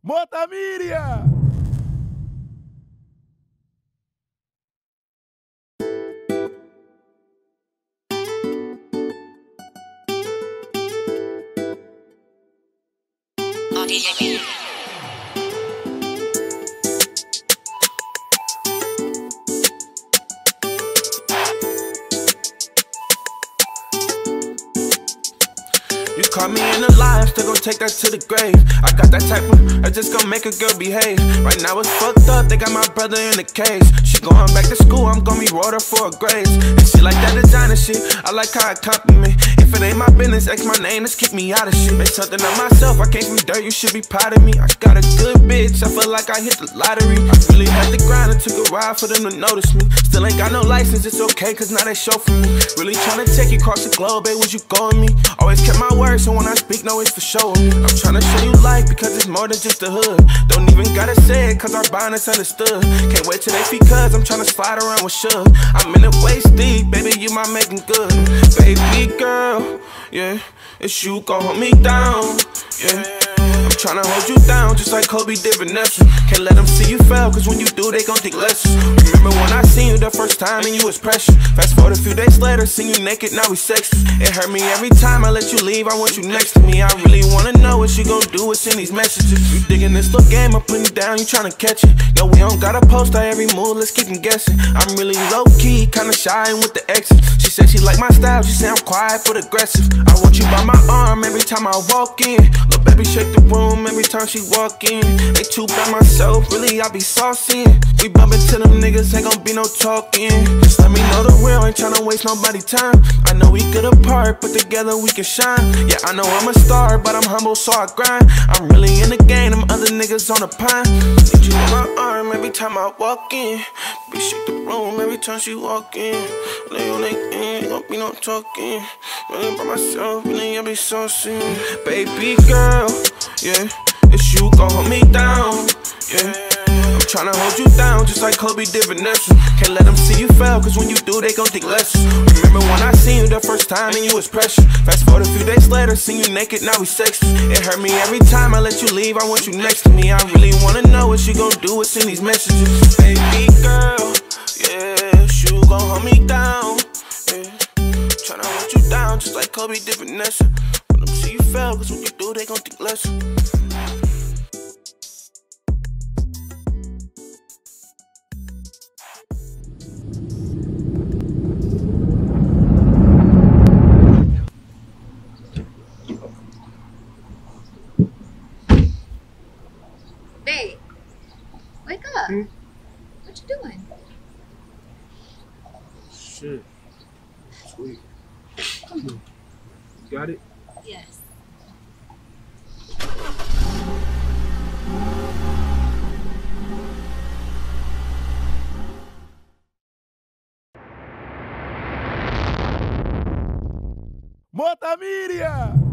Motamíria! You caught me in a lie, still gon' take that to the grave. I got that type of, I just gon' make a girl behave. Right now it's fucked up, they got my brother in the cage. She going back to school, I'm gon' be wrote her for a grades. And she like that designer shit, I like how it compliment. If it ain't my business, X my name, let's keep me out of shit. Make something of myself, I came from dirt, you should be proud of me. I got a good bitch, I feel like I hit the lottery. I really had to grind, it took a while for them to notice me. Still ain't got no license, it's okay, cause now they show for me. Really tryna take you across the globe, babe, would you go with me? Always kept my word, so when I speak, no, it's for showing me. I'm tryna show you life, because it's more than just the hood. Don't even gotta say it, cause our bond is understood. Can't wait till they feet, cause I'm tryna slide around with Suge. I'm in it waist deep, baby, you my making good. Baby girl, yeah, it's you gon' hold me down, yeah. I'm tryna hold you down, just like Kobe did Vanessa. Can't let them see you fail, cause when you do, they gon' think less. Remember when I seen you the first time and you was precious. Fast forward a few days later, seen you naked, now we sexy. It hurt me every time I let you leave, I want you next to me. I really wanna know what you gon' do, what's in these messages. You digging this little game, I'm putting down, you tryna catch it. No, we don't gotta post our every move, let's keep them guessing. I'm really low-key, kinda shy and with the exes. She said she like my style, she said I'm quiet but aggressive. I want you by my arm every time I walk in. Little baby shake the room every time she walk in. Ain't too by myself, really I be saucy. We bump into them niggas, ain't gon' be no talking. Just let me know the real, ain't tryna waste nobody time. I know we good apart, but together we can shine. Yeah, I know I'm a star, but I'm humble so I grind. I'm really in the game, them other niggas on the pine. Need you on my arm every time I walk in. We shake the room every time she walk in. Lay on their end, ain't gon' be no talking. Really by myself, really I be saucy. Baby girl, yeah, it's you gon' hold me down, yeah. I'm tryna hold you down, just like Kobe did Vanessa. Can't let them see you fail, cause when you do, they gon' think less. Remember when I seen you the first time and you was precious. Fast forward a few days later, seen you naked, now we sexy. It hurt me every time I let you leave, I want you next to me. I really wanna know what you gon' do, what's in these messages. Baby girl, yeah, you gon' hold me down, yeah. Tryna hold you down, just like Kobe did Vanessa. Let them see you fail, cause when you do, they gon' think less. Babe, wake up. What you doing? Shit. Sweet. You got it? Yes. Motamíria!